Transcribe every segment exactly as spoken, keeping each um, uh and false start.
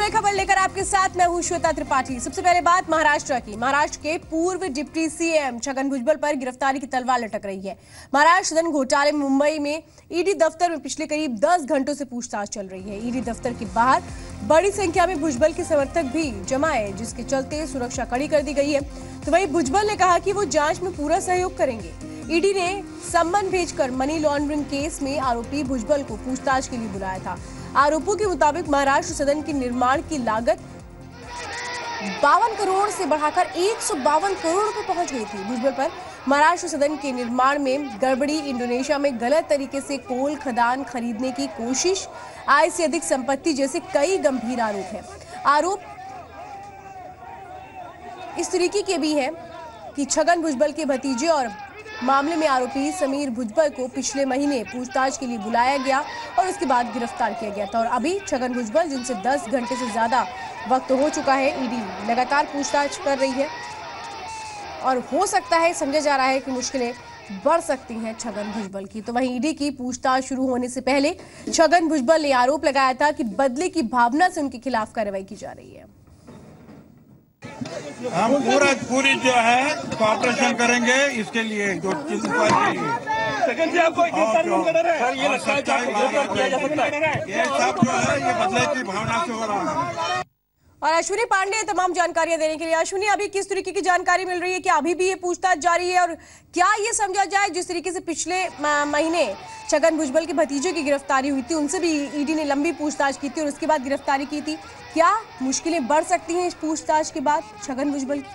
बड़ी खबर लेकर आपके साथ मैं हूं श्वेता त्रिपाठी। सबसे पहले बात महाराष्ट्र की। महाराष्ट्र के पूर्व डिप्टी सीएम छगन भुजबल पर गिरफ्तारी की तलवार लटक रही है। महाराष्ट्र धन घोटाले में मुंबई में ईडी दफ्तर में पिछले करीब दस घंटों से पूछताछ चल रही है। ईडी दफ्तर के बाहर बड़ी संख्या में भुजबल के समर्थक भी जमा है, जिसके चलते सुरक्षा कड़ी कर दी गई है। तो वहीं भुजबल ने कहा कि वो जांच में पूरा सहयोग करेंगे। ईडी ने सम्मन भेजकर मनी लॉन्ड्रिंग केस में आरोपी भुजबल को पूछताछ के लिए बुलाया था। आरोपों के मुताबिक महाराष्ट्र सदन के निर्माण की लागत बावन करोड़ से बढ़ाकर एक सौ बावन करोड़ रुपए पहुंच गई थी। भुजबल पर महाराष्ट्र सदन के निर्माण में गड़बड़ी, इंडोनेशिया में गलत तरीके से कोल खदान खरीदने की कोशिश, आय से अधिक संपत्ति जैसे कई गंभीर आरोप हैं। आरोप इस तरीके के भी हैं कि छगन भुजबल के भतीजे और मामले में आरोपी समीर भुजबल को पिछले महीने पूछताछ के लिए बुलाया गया और उसके बाद गिरफ्तार किया गया था। और अभी छगन भुजबल, जिनसे दस घंटे से ज्यादा वक्त हो चुका है, ईडी लगातार पूछताछ कर रही है और हो सकता है, समझा जा रहा है कि मुश्किलें बढ़ सकती हैं छगन भुजबल की। तो वहीं ईडी की पूछताछ शुरू होने से पहले छगन भुजबल ने आरोप लगाया था कि बदले की भावना से उनके खिलाफ कार्रवाई की जा रही है। हम पूरा पूरी जो है कोऑपरेशन करेंगे इसके लिए, जो चीज सेकंड जी आपको सर ये लगता है किया जा सकता है, ये सब जो है ये बदले की भावना से हो रहा है। और अश्विनी पांडे तमाम जानकारियां देने के लिए। अश्विनी, अभी किस तरीके की जानकारी मिल रही है कि अभी भी ये पूछताछ जारी है और क्या ये समझा जाए जिस तरीके से पिछले महीने छगन भुजबल के भतीजे की गिरफ्तारी हुई थी, उनसे भी ईडी ने लंबी पूछताछ की थी और उसके बाद गिरफ्तारी की थी, क्या मुश्किलें बढ़ सकती हैं इस पूछताछ के बाद छगन भुजबल की?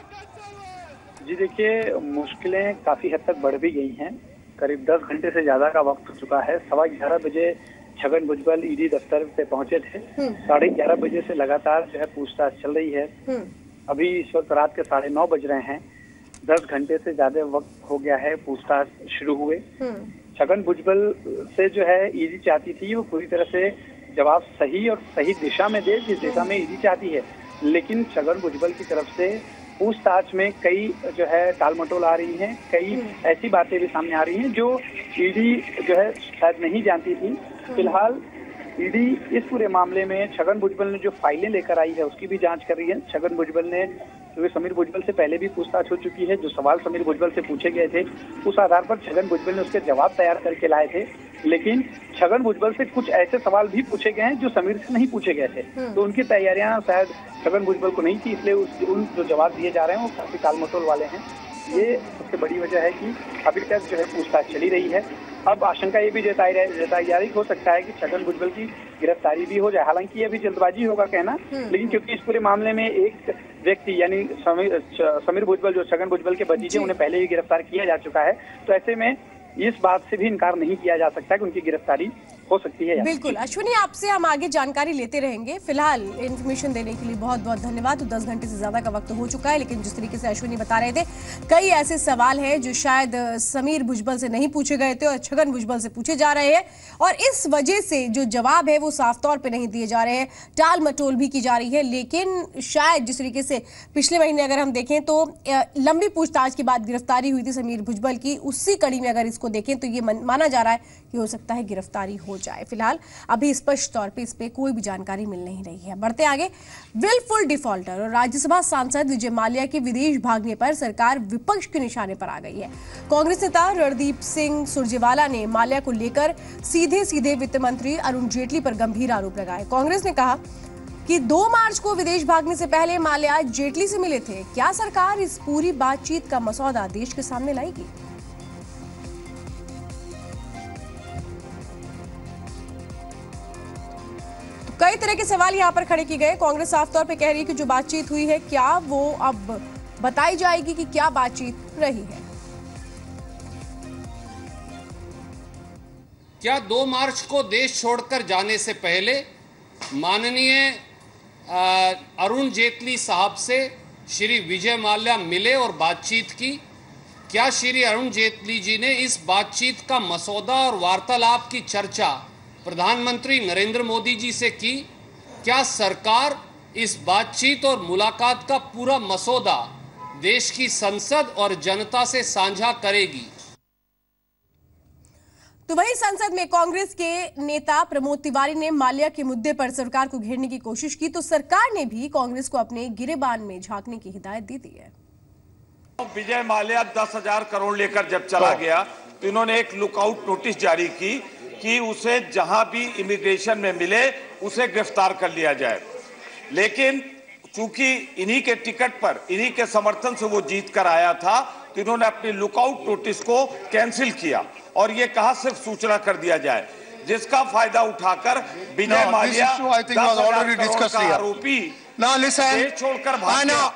जी देखिए, मुश्किलें काफी हद तक बढ़ भी गई हैं। करीब दस घंटे से ज्यादा का वक्त हो चुका है। सवा ग्यारह बजे छगन भुजबल ईडी दफ्तर पे पहुंचे थे। साढ़े ग्यारह बजे से लगातार जो है पूछताछ चल रही है। अभी इस वक्त रात के साढ़े नौ बज रहे हैं। दस घंटे से ज्यादा वक्त हो गया है पूछताछ शुरू हुए। छगन भुजबल से जो है ईडी चाहती थी वो पूरी तरह से जवाब सही और सही दिशा में दे, जिस दिशा में ईडी चाहती है। लेकिन छगन भुजबल की तरफ से पूछताछ में कई जो है टाल मटोल आ रही हैं, कई ऐसी बातें भी सामने आ रही हैं जो ईडी जो है शायद नहीं जानती थी। फिलहाल ईडी इस पूरे मामले में छगन भुजबल ने जो फाइलें लेकर आई है उसकी भी जांच कर रही है। छगन भुजबल ने, क्योंकि समीर भुजबल से पहले भी पूछताछ हो चुकी है, जो सवाल समीर भुजबल से पूछे गए थे उस आधार पर छगन भुजबल ने उसके जवाब तैयार करके लाए थे। लेकिन छगन भुजबल से कुछ ऐसे सवाल भी पूछे गए हैं जो समीर से नहीं पूछे गए थे, तो उनकी तैयारियां शायद छगन भुजबल को नहीं थी, इसलिए उन जो जवाब दिए जा रहे हैं वो काफी टालमटोल वाले हैं। ये सबसे बड़ी वजह है कि अभी तक जो है पूछताछ चली रही है। अब आशंका ये भी जताई जताई जा रही हो सकता है कि छगन भुजबल की गिरफ्तारी भी हो जाए। हालांकि ये भी जल्दबाजी होगा कहना, लेकिन क्योंकि इस पूरे मामले में एक व्यक्ति यानी समीर समीर भुजबल जो छगन भुजबल के भतीजे, उन्हें पहले ही गिरफ्तार किया जा चुका है। तो ऐसे में इस बात से भी इनकार नहीं किया जा सकता कि उनकी गिरफ्तारी हो सकती है। बिल्कुल अश्विनी, आपसे हम आगे जानकारी लेते रहेंगे। फिलहाल इन्फॉर्मेशन देने के लिए बहुत बहुत धन्यवाद। तो दस घंटे से ज्यादा का वक्त हो चुका है, लेकिन जिस तरीके से अश्विनी बता रहे थे, कई ऐसे सवाल हैं जो शायद समीर भुजबल से नहीं पूछे गए थे और छगन भुजबल से पूछे जा रहे हैं, और इस वजह से जो जवाब है वो साफ तौर पर नहीं दिए जा रहे हैं, टाल मटोल भी की जा रही है। लेकिन शायद जिस तरीके से पिछले महीने अगर हम देखें तो लंबी पूछताछ के बाद गिरफ्तारी हुई थी समीर भुजबल की, उसी कड़ी में अगर इसको देखें तो ये माना जा रहा है कि हो सकता है गिरफ्तारी हो जाए। फिलहाल अभी स्पष्ट तौर पे इस पे कोई भी जानकारी मिल नहीं रही है। बढ़ते आगे। विलफुल डिफॉल्टर और राज्यसभा सांसद विजय माल्या के विदेश भागने पर सरकार विपक्ष के निशाने पर आ गई है। कांग्रेस नेता रणदीप सिंह सुरजेवाला ने माल्या को लेकर सीधे सीधे वित्त मंत्री अरुण जेटली पर गंभीर आरोप लगाए। कांग्रेस ने कहा कि दो मार्च को विदेश भागने से पहले माल्या जेटली से मिले थे। क्या सरकार इस पूरी बातचीत का मसौदा देश के सामने लाएगी? कई तरह के सवाल यहां पर खड़े किए गए। कांग्रेस साफ तौर पे कह रही है कि जो बातचीत हुई है, क्या वो अब बताई जाएगी कि क्या बातचीत रही है? क्या दो मार्च को देश छोड़कर जाने से पहले माननीय अरुण जेटली साहब से श्री विजय माल्या मिले और बातचीत की? क्या श्री अरुण जेटली जी ने इस बातचीत का मसौदा और वार्तालाप की चर्चा प्रधानमंत्री नरेंद्र मोदी जी से की? क्या सरकार इस बातचीत और मुलाकात का पूरा मसौदा देश की संसद और जनता से साझा करेगी? तो वहीं संसद में कांग्रेस के नेता प्रमोद तिवारी ने माल्या के मुद्दे पर सरकार को घेरने की कोशिश की, तो सरकार ने भी कांग्रेस को अपने गिरेबान में झांकने की हिदायत दे दी है। विजय माल्या दस हजार करोड़ लेकर जब चला गया तो इन्होंने एक लुकआउट नोटिस जारी की कि उसे जहां भी इमिग्रेशन में मिले उसे गिरफ्तार कर लिया जाए। लेकिन चूंकि इन्हीं के टिकट पर, इन्हीं के समर्थन से वो जीत कर आया था, तो इन्होंने अपनी लुकआउट नोटिस को कैंसिल किया और ये कहा सिर्फ सूचना कर दिया जाए, जिसका फायदा उठाकर विजय no, माल्या दस हजार आरोपी no, देश छोड़कर भाग गया।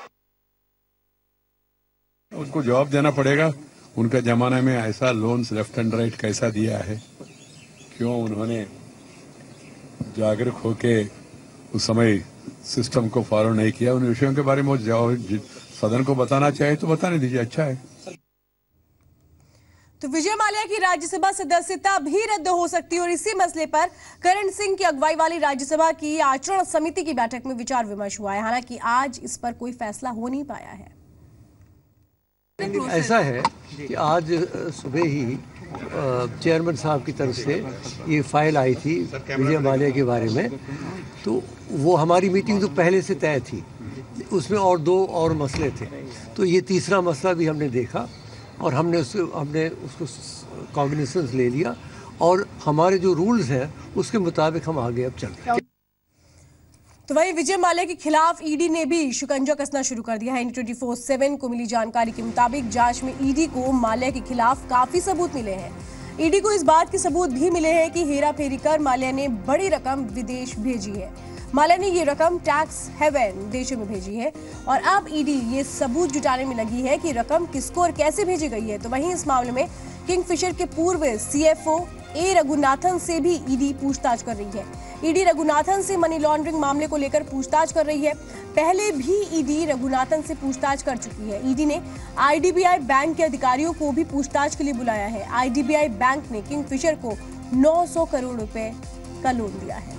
उनको जवाब देना पड़ेगा। उनका जमाने में ऐसा लोन्स लेफ्ट एंड राइट कैसा दिया है, क्यों उन्होंने जागरूक होके उस समय सिस्टम को फॉलो नहीं किया। उन विषयों के बारे में जवाब सदन को बताना चाहिए तो बताने दीजिए, अच्छा है। तो विजय माल्या की राज्यसभा सदस्यता भी रद्द हो सकती है और इसी मसले पर करण सिंह की अगुवाई वाली राज्यसभा की आचरण समिति की बैठक में विचार विमर्श हुआ है। हालांकि आज इस पर कोई फैसला हो नहीं पाया है। ऐसा है कि आज सुबह ही चेयरमैन साहब की तरफ से ये फाइल आई थी विजय माल्या के बारे में, तो वो हमारी मीटिंग तो पहले से तय थी, उसमें और दो और मसले थे, तो ये तीसरा मसला भी हमने देखा और हमने उसको हमने उसको कॉग्निसेंस ले लिया और हमारे जो रूल्स हैं उसके मुताबिक हम आगे अब चल रहे हैं। तो वहीं विजय माल्या के खिलाफ ईडी ने भी शिकंजा कसना शुरू कर दिया है। ट्वेंटी फोर सेवन को मिली जानकारी के मुताबिक जांच में ईडी को माल्या के खिलाफ काफी सबूत मिले हैं। ईडी को इस बात के सबूत भी मिले हैं कि हेरा फेरी कर माल्या ने बड़ी रकम विदेश भेजी है। माल्या ने ये रकम टैक्स हेवन देशों में भेजी है और अब ईडी ये सबूत जुटाने में लगी है कि रकम किसको और कैसे भेजी गई है। तो वहीं इस मामले में किंगफिशर के पूर्व सीएफओ ए रघुनाथन से भी ईडी पूछताछ कर रही है। ईडी रघुनाथन से मनी लॉन्ड्रिंग मामले को लेकर पूछताछ कर रही है। पहले भी ईडी रघुनाथन से पूछताछ कर चुकी है। ईडी ने आईडीबीआई बैंक के अधिकारियों को भी पूछताछ के लिए बुलाया है। आईडीबीआई बैंक ने किंगफिशर को नौ सौ करोड़ रुपए का लोन दिया है।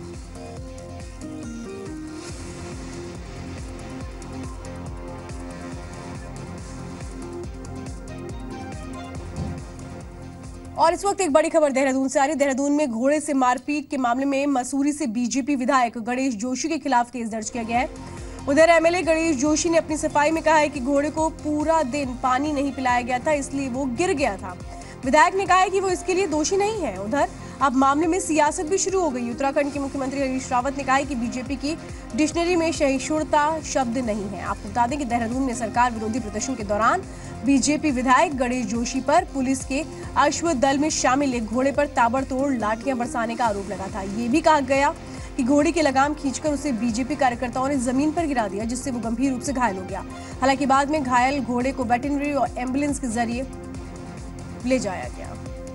और इस वक्त एक बड़ी खबर देहरादून से आ रही है। देहरादून में घोड़े से मारपीट के मामले में मसूरी से बीजेपी विधायक गणेश जोशी के खिलाफ केस दर्ज किया गया है। उधर एमएलए गणेश जोशी ने अपनी सफाई में कहा है कि घोड़े को पूरा दिन पानी नहीं पिलाया गया था, इसलिए वो गिर गया था। विधायक ने कहा है कि वो इसके लिए दोषी नहीं है। उधर अब मामले में सियासत भी शुरू हो गई। उत्तराखंड के मुख्यमंत्री हरीश रावत ने कहा है कि बीजेपी की डिक्शनरी में सहिष्णुता शब्द नहीं है। आपको बता दें कि देहरादून में सरकार विरोधी प्रदर्शन के दौरान बीजेपी विधायक गणेश जोशी पर पुलिस के अश्व दल में शामिल एक घोड़े पर ताबड़तोड़ लाठियां बरसाने का आरोप लगा था। ये भी कहा गया कि घोड़े की लगाम खींचकर उसे बीजेपी कार्यकर्ताओं ने जमीन पर गिरा दिया, जिससे वो गंभीर रूप से घायल हो गया। हालांकि बाद में घायल घोड़े को वेटरनरी और एम्बुलेंस के जरिए ले जाया गया।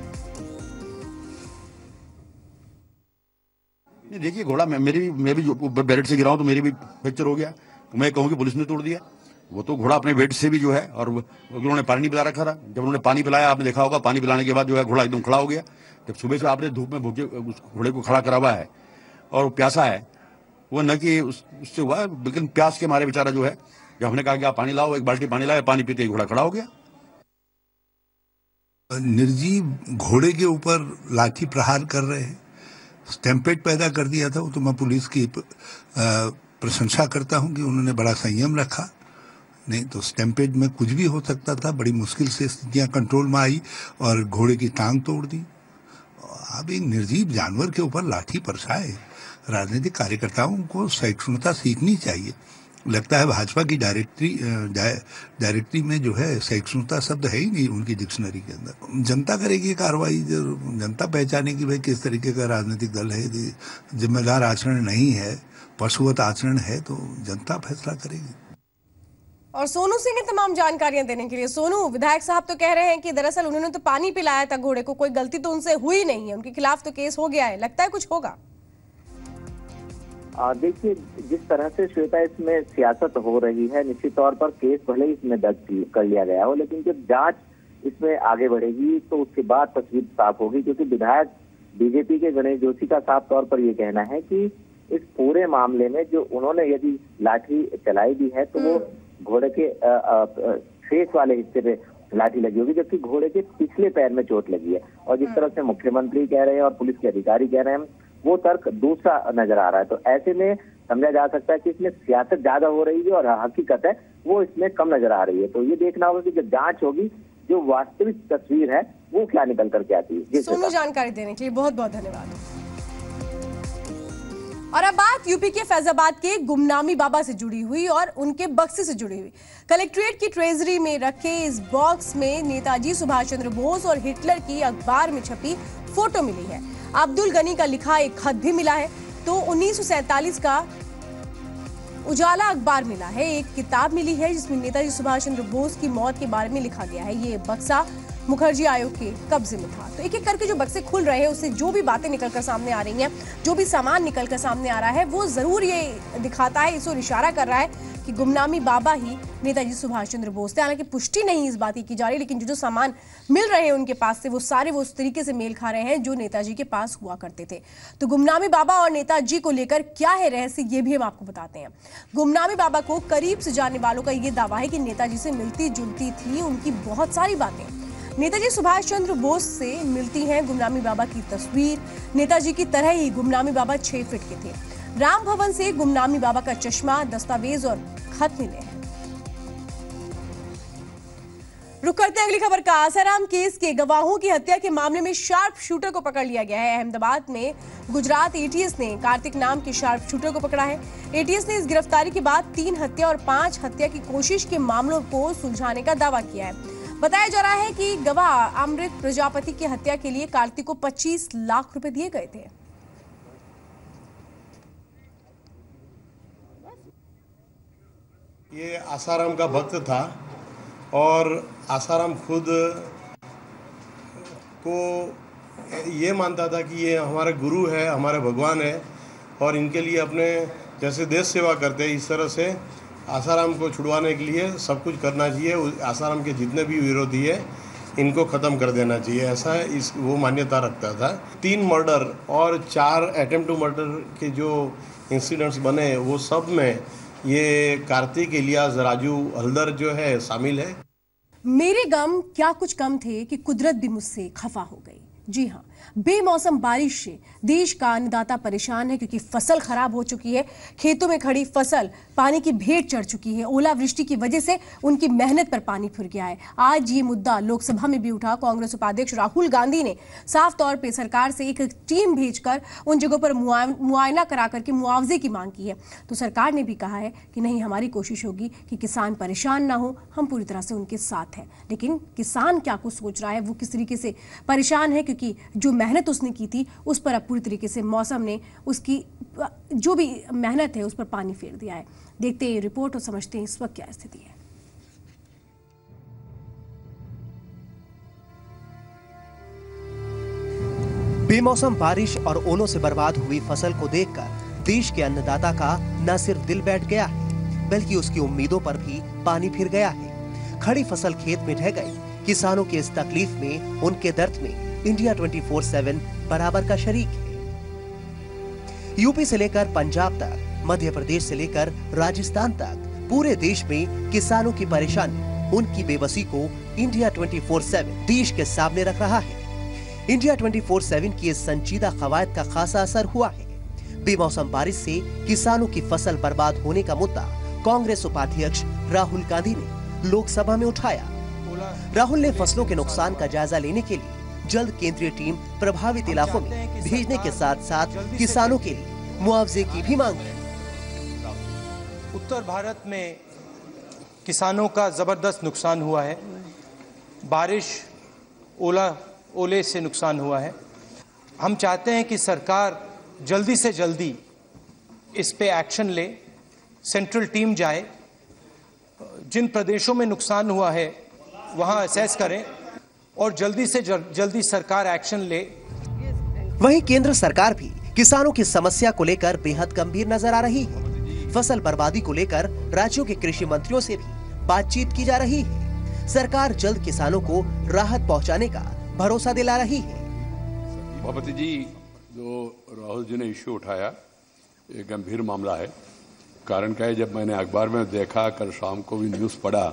देखिए घोड़ा मेरी भी मैं भी बैरेट से गिरा हूं तो मेरी भी फ्रैक्चर हो गया। मैं कहूँ कि पुलिस ने तोड़ दिया। वो तो घोड़ा अपने वेट से भी जो है, और उन्होंने पानी नहीं पिला रखा था। जब उन्होंने पानी पिलाया, आपने देखा होगा, पानी पिलाने के बाद जो है घोड़ा एकदम खड़ा हो गया। जब सुबह से आपने धूप में भूखे उस घोड़े को खड़ा करा हुआ है और प्यासा है, वो न कि उस, उससे हुआ, लेकिन प्यास के मारे बेचारा जो है, जब हमने कहा कि आप पानी लाओ, एक बाल्टी पानी लाया, पानी पीते ही घोड़ा खड़ा हो गया। निर्जीव घोड़े के ऊपर लाठी प्रहार कर रहे हैं, स्टैम्पेड पैदा कर दिया था। वो तो मैं पुलिस की प्रशंसा करता हूं कि उन्होंने बड़ा संयम रखा, नहीं तो स्टैम्पेड में कुछ भी हो सकता था। बड़ी मुश्किल से स्थितियां कंट्रोल में आई और घोड़े की टांग तोड़ दी। अब एक निर्जीव जानवर के ऊपर लाठी बरसाए। राजनीतिक कार्यकर्ताओं को सहिष्णुता सीखनी चाहिए। लगता है भाजपा की डायरेक्टरी डायरेक्टरी में जो है सहिष्णुता शब्द है ही नहीं उनकी डिक्शनरी के अंदर। जनता करेगी कार्रवाई, जनता पहचाने की भाई किस तरीके का राजनीतिक दल है। जिम्मेदार आचरण नहीं है, पशुवत आचरण है, तो जनता फैसला करेगी। और सोनू सिंह ने तमाम जानकारियां देने के लिए। सोनू, विधायक साहब तो कह रहे हैं कि दरअसल उन्होंने तो पानी पिलाया था घोड़े को, कोई गलती तो उनसे हुई नहीं है, उनके खिलाफ तो केस हो गया है, लगता है कुछ होगा? देखिए, जिस तरह से श्वेता इसमें सियासत हो रही है, निश्चित तौर पर केस भले ही इसमें दर्ज कर लिया गया हो, लेकिन जब जांच इसमें आगे बढ़ेगी तो उसके बाद तस्वीर साफ होगी। क्योंकि विधायक बीजेपी के गणेश जोशी का साफ तौर पर ये कहना है कि इस पूरे मामले में जो उन्होंने यदि लाठी चलाई भी है तो वो घोड़े के फेस वाले हिस्से पे लाठी लगी होगी, जबकि घोड़े के पिछले पैर में चोट लगी है। और जिस तरह से मुख्यमंत्री कह रहे हैं और पुलिस के अधिकारी कह रहे हैं, वो तर्क दूसरा नजर आ रहा है। तो ऐसे में समझा जा सकता है कि इसमें सियासत ज्यादा हो रही है और हकीकत है वो इसमें कम नजर आ रही है। तो ये देखना होगा कि जब जांच होगी जो वास्तविक तस्वीर है वो क्या निकल करके आती है। सोनू, जानकारी देने के लिए बहुत बहुत धन्यवाद। और अब बात यूपी के फैजाबाद के गुमनामी बाबा से जुड़ी हुई और उनके बक्से से जुड़ी हुई। कलेक्ट्रेट की ट्रेजरी में रखे इस बॉक्स में नेताजी सुभाष चंद्र बोस और हिटलर की अखबार में छपी फोटो मिली है। अब्दुल गनी का लिखा एक खत भी मिला है। तो उन्नीस सौ सैंतालीस का उजाला अखबार मिला है, एक किताब मिली है जिसमें नेताजी सुभाष चंद्र बोस की मौत के बारे में लिखा गया है। ये बक्सा मुखर्जी आयोग के कब्जे में था। तो एक एक करके जो बक्से खुल रहे हैं उससे जो भी बातें निकलकर सामने आ रही हैं, जो भी सामान निकलकर सामने आ रहा है, वो जरूर ये दिखाता है, इस ओर इशारा कर रहा है कि गुमनामी बाबा ही नेताजी सुभाष चंद्र बोस थे। हालांकि पुष्टि नहीं इस बात की जा रही, लेकिन जो जो सामान मिल रहे हैं उनके पास से वो सारे वो उस तरीके से मेल खा रहे हैं जो नेताजी के पास हुआ करते थे। तो गुमनामी बाबा और नेताजी को लेकर क्या है रहस्य, ये भी हम आपको बताते हैं। गुमनामी बाबा को करीब से जानने वालों का ये दावा है कि नेताजी से मिलती जुलती थी उनकी बहुत सारी बातें। नेताजी सुभाष चंद्र बोस से मिलती हैं गुमनामी बाबा की तस्वीर। नेताजी की तरह ही गुमनामी बाबा छह फीट के थे। राम भवन से गुमनामी बाबा का चश्मा, दस्तावेज और खत मिले हैं। रुक करते हैं अगली खबर का। आसाराम केस के गवाहों की हत्या के मामले में शार्प शूटर को पकड़ लिया गया है। अहमदाबाद में गुजरात एटीएस ने कार्तिक नाम के शार्प शूटर को पकड़ा है। एटीएस ने इस गिरफ्तारी के बाद तीन हत्या और पांच हत्या की कोशिश के मामलों को सुलझाने का दावा किया है। बताया जा रहा है कि गवाह अमृत प्रजापति की हत्या के लिए कार्तिक को पच्चीस लाख रुपए दिए गए थे। ये आसाराम का भक्त था और आसाराम खुद को ये मानता था कि ये हमारे गुरु है, हमारे भगवान है और इनके लिए अपने जैसे देश सेवा करते हैं इस तरह से आसाराम को छुड़वाने के लिए सब कुछ करना चाहिए। आसाराम के जितने भी विरोधी है इनको ख़त्म कर देना चाहिए, ऐसा इस वो मान्यता रखता था। तीन मर्डर और चार अटेम्प्ट टू मर्डर के जो इंसिडेंट्स बने वो सब में ये कार्तिक, इलियास, राजू, हल्दर जो है शामिल है। मेरे गम क्या कुछ कम थे कि कुदरत भी मुझसे खफा हो गई। जी हाँ, बेमौसम बारिश से देश का अन्नदाता परेशान है क्योंकि फसल खराब हो चुकी है। खेतों में खड़ी फसल पानी की भेंट चढ़ चुकी है। ओलावृष्टि की वजह से उनकी मेहनत पर पानी फिर गया है। आज ये मुद्दा लोकसभा में भी उठा। कांग्रेस उपाध्यक्ष राहुल गांधी ने साफ तौर पे सरकार से एक टीम भेजकर उन जगहों पर मुआयना करा करके मुआवजे की मांग की है। तो सरकार ने भी कहा है कि नहीं, हमारी कोशिश होगी कि किसान परेशान ना हो, हम पूरी तरह से उनके साथ हैं। लेकिन किसान क्या कुछ सोच रहा है, वो किस तरीके से परेशान है, क्योंकि जो मेहनत उसने की थी उस पर अब पूरी तरीके से मौसम ने उसकी जो भी मेहनत है उस पर पानी फेर दिया है। देखते हैं रिपोर्ट और समझते हैं इस वक्त क्या स्थिति है। बेमौसम बारिश और ओलों से बर्बाद हुई फसल को देखकर देश के अन्नदाता का न सिर्फ दिल बैठ गया है बल्कि उसकी उम्मीदों पर भी पानी फिर गया है। खड़ी फसल खेत में ढह गई। किसानों की इस तकलीफ में, उनके दर्द में इंडिया चौबीस सात बराबर का शरीक है। यूपी से लेकर पंजाब तक, मध्य प्रदेश से लेकर राजस्थान तक पूरे देश में किसानों की परेशानी, उनकी बेबसी को इंडिया चौबीस सात देश के सामने रख रहा है। इंडिया चौबीस सात की इस संजीदा कवायद का खासा असर हुआ है। बेमौसम बारिश से किसानों की फसल बर्बाद होने का मुद्दा कांग्रेस उपाध्यक्ष राहुल गांधी ने लोकसभा में उठाया। राहुल ने फसलों के नुकसान का जायजा लेने के लिए जल्द केंद्रीय टीम प्रभावित इलाकों में भेजने के साथ साथ किसानों के लिए मुआवजे की भी मांग की। उत्तर भारत में किसानों का जबरदस्त नुकसान हुआ है। बारिश, ओला ओले से नुकसान हुआ है। हम चाहते हैं कि सरकार जल्दी से जल्दी इस पे एक्शन ले, सेंट्रल टीम जाए, जिन प्रदेशों में नुकसान हुआ है वहां असेस करें और जल्दी से जल्दी सरकार एक्शन ले। वहीं केंद्र सरकार भी किसानों की समस्या को लेकर बेहद गंभीर नजर आ रही है। फसल बर्बादी को लेकर राज्यों के कृषि मंत्रियों से भी बातचीत की जा रही है। सरकार जल्द किसानों को राहत पहुंचाने का भरोसा दिला रही है। सभापति जी, जो राहुल जी ने इश्यू उठाया, ये गंभीर मामला है। कारण क्या है, जब मैंने अखबार में देखा, कल शाम को भी न्यूज पढ़ा,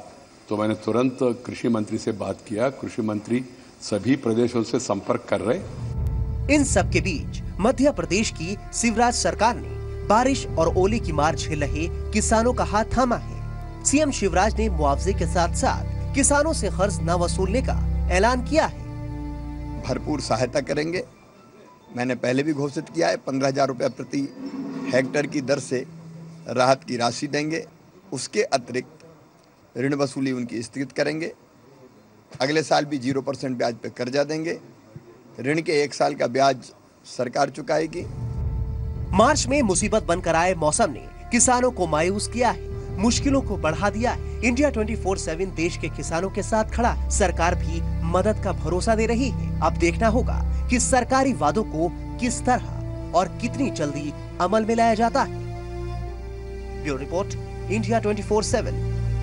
तो मैंने तुरंत कृषि मंत्री से बात किया। कृषि मंत्री सभी प्रदेशों से संपर्क कर रहे। इन सब के बीच मध्य प्रदेश की शिवराज सरकार ने बारिश और ओले की मार झेल रहे किसानों का हाथ थामा है। सीएम शिवराज ने मुआवजे के साथ साथ किसानों से कर्ज न वसूलने का ऐलान किया है। भरपूर सहायता करेंगे। मैंने पहले भी घोषित किया है, पंद्रह हजार रुपये प्रति हेक्टेयर की दर से राहत की राशि देंगे। उसके अतिरिक्त ऋण वसूली उनकी स्थगित करेंगे। अगले साल भी जीरो परसेंट ब्याज पर कर्जा देंगे। ऋण के एक साल का ब्याज सरकार चुकाएगी। मार्च में मुसीबत बनकर आए मौसम ने किसानों को मायूस किया है, मुश्किलों को बढ़ा दिया है। इंडिया चौबीस सात देश के किसानों के साथ खड़ा, सरकार भी मदद का भरोसा दे रही है। अब देखना होगा कि सरकारी वादों को किस तरह और कितनी जल्दी अमल में लाया जाता है। ब्यूरो रिपोर्ट, इंडिया चौबीस सात।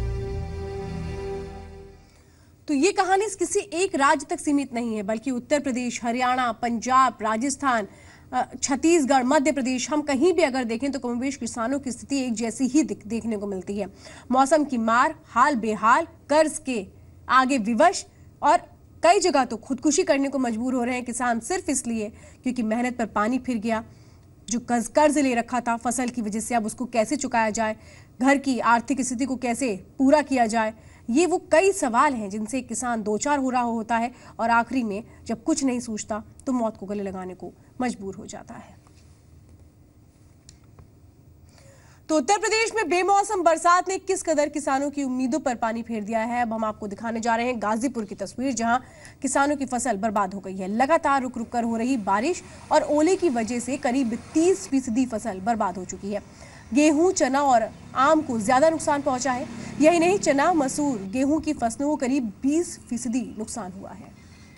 तो ये कहानी किसी एक राज्य तक सीमित नहीं है, बल्कि उत्तर प्रदेश, हरियाणा, पंजाब, राजस्थान, छत्तीसगढ़, मध्य प्रदेश, हम कहीं भी अगर देखें तो कमोबेश किसानों की स्थिति एक जैसी ही देखने को मिलती है। मौसम की मार, हाल बेहाल, कर्ज के आगे विवश और कई जगह तो खुदकुशी करने को मजबूर हो रहे हैं किसान, सिर्फ इसलिए क्योंकि मेहनत पर पानी फिर गया। जो कर्ज कर्ज ले रखा था फसल की वजह से, अब उसको कैसे चुकाया जाए, घर की आर्थिक स्थिति को कैसे पूरा किया जाए, ये वो कई सवाल हैं जिनसे किसान दो चार हो रहा होता है और आखिरी में जब कुछ नहीं सूझता तो मौत को गले लगाने को मजबूर हो जाता है। तो उत्तर प्रदेश में बेमौसम बरसात ने किस कदर किसानों की उम्मीदों पर पानी फेर दिया है, अब हम आपको दिखाने जा रहे हैं गाजीपुर की तस्वीर, जहां किसानों की फसल बर्बाद हो गई है। लगातार रुक रुक कर हो रही बारिश और ओले की वजह से करीब तीस फीसदी फसल बर्बाद हो चुकी है। गेहूं, चना और आम को ज्यादा नुकसान पहुंचा है। यही नहीं, चना, मसूर, गेहूं की फसलों को करीब बीस फीसदी नुकसान हुआ है।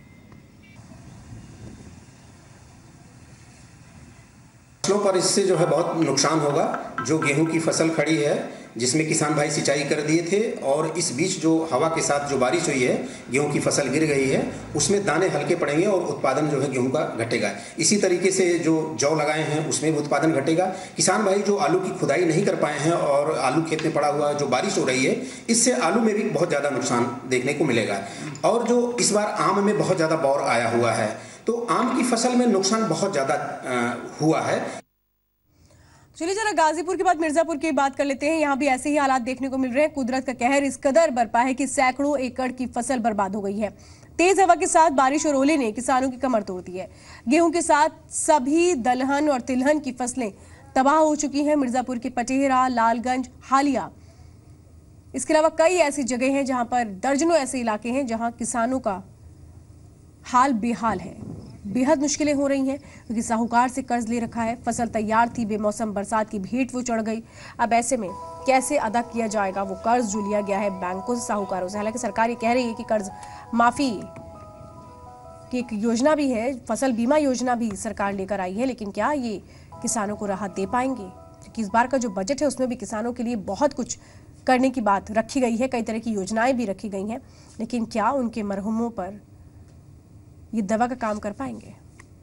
फसलों पर इससे जो है बहुत नुकसान होगा। जो गेहूं की फसल खड़ी है, जिसमें किसान भाई सिंचाई कर दिए थे, और इस बीच जो हवा के साथ जो बारिश हुई है, गेहूं की फसल गिर गई है, उसमें दाने हल्के पड़ेंगे और उत्पादन जो है गेहूं का घटेगा। इसी तरीके से जो जौ लगाए हैं उसमें भी उत्पादन घटेगा। किसान भाई जो आलू की खुदाई नहीं कर पाए हैं और आलू खेत में पड़ा हुआ जो बारिश हो रही है, इससे आलू में भी बहुत ज़्यादा नुकसान देखने को मिलेगा। और जो इस बार आम में बहुत ज़्यादा बौर आया हुआ है, तो आम की फसल में नुकसान बहुत ज़्यादा हुआ है। चलिए जरा गाजीपुर के बाद मिर्जापुर की बात कर लेते हैं। यहाँ भी ऐसे ही हालात देखने को मिल रहे हैं। कुदरत का कहर इस कदर बरपा है कि सैकड़ों एकड़ की फसल बर्बाद हो गई है। तेज हवा के साथ बारिश और ओले ने किसानों की कमर तोड़ दी है। गेहूं के साथ सभी दलहन और तिलहन की फसलें तबाह हो चुकी हैं। मिर्जापुर के पटेहरा, लालगंज, हालिया, इसके अलावा कई ऐसी जगह हैं जहां पर दर्जनों ऐसे इलाके हैं जहां किसानों का हाल बेहाल है। बेहद मुश्किलें हो रही हैं क्योंकि साहूकार से कर्ज ले रखा है, फसल तैयार थी, बेमौसम बरसात की भेंट वो चढ़ गई। अब ऐसे में कैसे अदा किया जाएगा वो कर्ज जो लिया गया है बैंकों से, साहूकारों से। हालांकि सरकार ये कह रही है कि कर्ज माफी की एक योजना भी है, फसल बीमा योजना भी सरकार लेकर आई है, लेकिन क्या ये किसानों को राहत दे पाएंगे? क्योंकि इस बार का जो बजट है उसमें भी किसानों के लिए बहुत कुछ करने की बात रखी गई है, कई तरह की योजनाएं भी रखी गई हैं, लेकिन क्या उनके मरहूमों पर ये दवा का काम कर पाएंगे?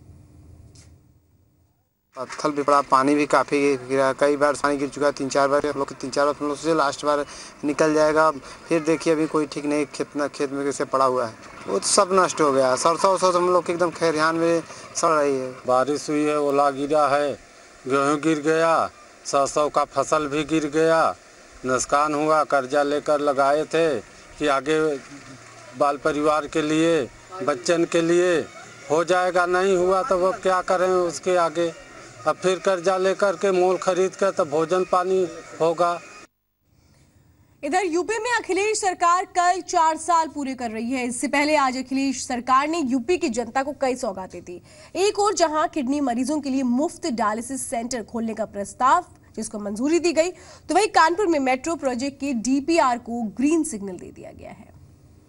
पत्थर भी पड़ा, पानी भी काफ़ी गिरा, कई बार पानी गिर चुका है, तीन चार बार लोग तीन चार बार से लास्ट बार निकल जाएगा। फिर देखिए अभी कोई ठीक नहीं, खेत ना खेत में कैसे पड़ा हुआ है, वो तो सब नष्ट हो गया। सरसों वरसों हम लोग एकदम खैरियान में सड़ रही है। बारिश हुई है, ओला गिरा है, गेहूँ गिर गया, सरसों का फसल भी गिर गया, नुकसान हुआ। कर्जा लेकर लगाए थे कि आगे बाल परिवार के लिए, बच्चन के लिए हो जाएगा, नहीं हुआ तो वो क्या करें उसके आगे। अब फिर कर्जा लेकर के मोल खरीद कर तो भोजन पानी होगा। इधर यूपी में अखिलेश सरकार कल चार साल पूरे कर रही है। इससे पहले आज अखिलेश सरकार ने यूपी की जनता को कई सौगातें दी। एक और जहां किडनी मरीजों के लिए मुफ्त डायलिसिस सेंटर खोलने का प्रस्ताव जिसको मंजूरी दी गई, तो वहीं कानपुर में मेट्रो प्रोजेक्ट के डीपीआर को ग्रीन सिग्नल दे दिया गया है।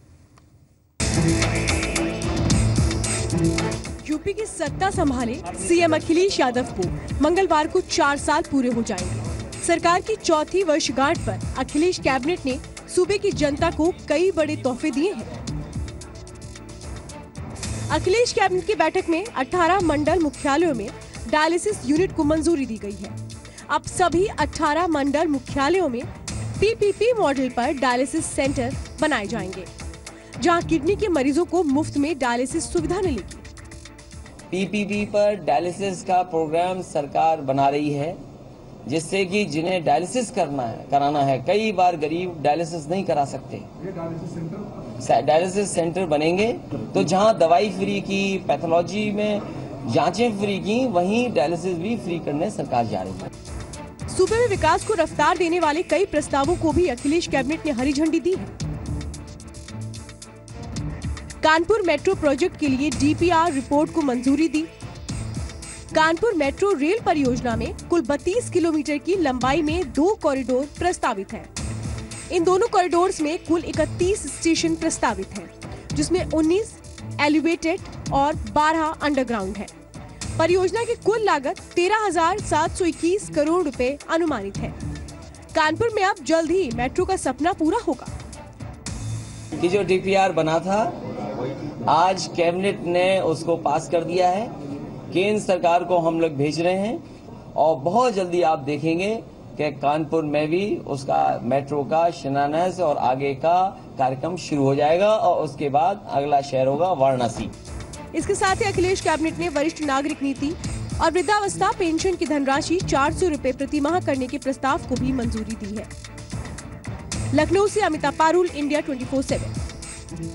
यूपी की सत्ता संभाले सीएम अखिलेश यादव को मंगलवार को चार साल पूरे हो जाएंगे। सरकार की चौथी वर्षगांठ पर अखिलेश कैबिनेट ने सूबे की जनता को कई बड़े तोहफे दिए हैं। अखिलेश कैबिनेट की बैठक में अठारह मंडल मुख्यालयों में डायलिसिस यूनिट को मंजूरी दी गई है। अब सभी अठारह मंडल मुख्यालयों में पीपीपी मॉडल पर डायलिसिस सेंटर बनाए जाएंगे, जहां किडनी के मरीजों को मुफ्त में डायलिसिस सुविधा मिलेगी। पीपीपी पर डायलिसिस का प्रोग्राम सरकार बना रही है, जिससे कि जिन्हें डायलिसिस करना है कराना है, कई बार गरीब डायलिसिस नहीं करा सकते। डायलिसिस सेंटर बनेंगे तो जहां दवाई फ्री की, पैथोलॉजी में जांचें फ्री की, वहीं डायलिसिस भी फ्री करने सरकार जा रही है। सूबे में विकास को रफ्तार देने वाले कई प्रस्तावों को भी अखिलेश कैबिनेट ने हरी झंडी दी है। कानपुर मेट्रो प्रोजेक्ट के लिए डीपीआर रिपोर्ट को मंजूरी दी। कानपुर मेट्रो रेल परियोजना में कुल बत्तीस किलोमीटर की लंबाई में दो कॉरिडोर प्रस्तावित हैं। इन दोनों कॉरिडोर्स में कुल इकतीस स्टेशन प्रस्तावित हैं, जिसमें उन्नीस एलिवेटेड और बारह अंडरग्राउंड है। परियोजना की कुल लागत तेरह हजार सात सौ इक्कीस करोड़ रुपए अनुमानित है। कानपुर में अब जल्द ही मेट्रो का सपना पूरा होगा। ये जो डीपीआर बना था, आज कैबिनेट ने उसको पास कर दिया है। केंद्र सरकार को हम लोग भेज रहे हैं और बहुत जल्दी आप देखेंगे कि कानपुर में भी उसका मेट्रो का शिलान्यास और आगे का कार्यक्रम शुरू हो जाएगा और उसके बाद अगला शहर होगा वाराणसी। इसके साथ ही अखिलेश कैबिनेट ने वरिष्ठ नागरिक नीति और वृद्धावस्था पेंशन की धनराशि चार सौ रूपए प्रति माह करने के प्रस्ताव को भी मंजूरी दी है। लखनऊ से Amita Parul, India twenty four seven.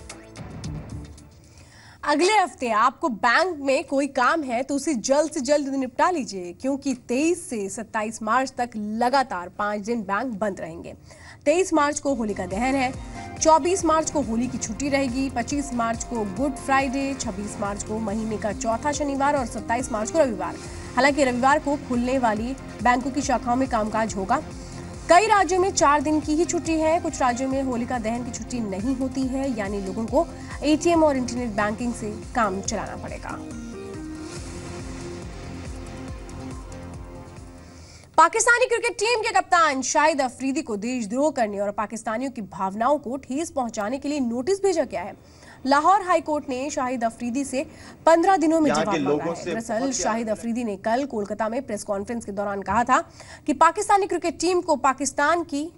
अगले हफ्ते आपको बैंक में कोई काम है तो उसे जल्द से जल्द निपटा लीजिए, क्योंकि तेईस से सत्ताईस मार्च तक लगातार पांच दिन बैंक बंद रहेंगे। तेईस मार्च को होली का दहन है, चौबीस मार्च को होली की छुट्टी रहेगी, पच्चीस मार्च को गुड फ्राइडे, छब्बीस मार्च को महीने का चौथा शनिवार और सत्ताईस मार्च को रविवार। हालांकि रविवार को खुलने वाली बैंकों की शाखाओं में कामकाज होगा। कई राज्यों में चार दिन की ही छुट्टी है, कुछ राज्यों में होलिका दहन की छुट्टी नहीं होती है, यानी लोगों को एटीएम और इंटरनेट बैंकिंग से काम चलाना पड़ेगा। पाकिस्तानी क्रिकेट टीम के कप्तान शाहिद अफरीदी को देशद्रोह करने और पाकिस्तानियों की भावनाओं को ठेस पहुंचाने के लिए नोटिस भेजा गया है। लाहौर हाईकोर्ट ने शाहिद अफरीदी से पंद्रह दिनों में जवाब मांगा है। दरअसल शाहिद अफरीदी ने कल कोलकाता में प्रेस कॉन्फ्रेंस के दौरान कहा था कि पाकिस्तानी क्रिकेट टीम को पाकिस्तान की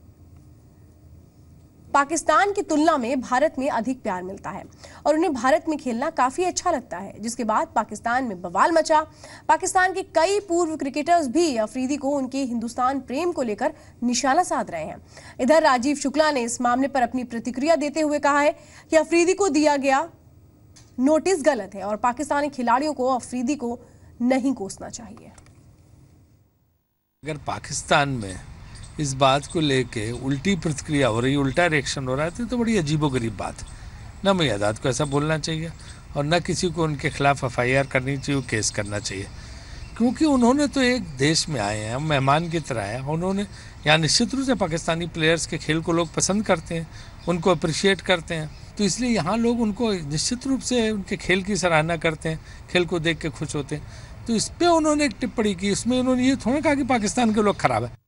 पाकिस्तान की तुलना में भारत में अधिक प्यार मिलता है और उन्हें भारत में खेलना काफी अच्छा लगता है, जिसके बाद पाकिस्तान में बवाल मचा। पाकिस्तान के कई पूर्व क्रिकेटर्स भी अफरीदी को उनके हिंदुस्तान प्रेम को लेकर निशाना साध रहे हैं। इधर राजीव शुक्ला ने इस मामले पर अपनी प्रतिक्रिया देते हुए कहा है कि अफरीदी को दिया गया नोटिस गलत है और पाकिस्तानी खिलाड़ियों को अफरीदी को नहीं कोसना चाहिए। अगर पाकिस्तान में इस बात को लेके उल्टी प्रतिक्रिया हो रही, उल्टा रिएक्शन हो रहा है तो बड़ी अजीबोगरीब बात है। ना मयादात को ऐसा बोलना चाहिए और ना किसी को उनके खिलाफ एफ आई आर करनी चाहिए, केस करना चाहिए, क्योंकि उन्होंने तो एक देश में आए हैं, मेहमान की तरह आए हैं। उन्होंने यहाँ निश्चित रूप से पाकिस्तानी प्लेयर्स के खेल को लोग पसंद करते हैं, उनको अप्रिशिएट करते हैं, तो इसलिए यहाँ लोग उनको निश्चित रूप से उनके खेल की सराहना करते हैं, खेल को देख के खुश होते हैं। तो इस पर उन्होंने एक टिप्पणी की, इसमें उन्होंने ये थोड़ा कहा कि पाकिस्तान के लोग खराब है।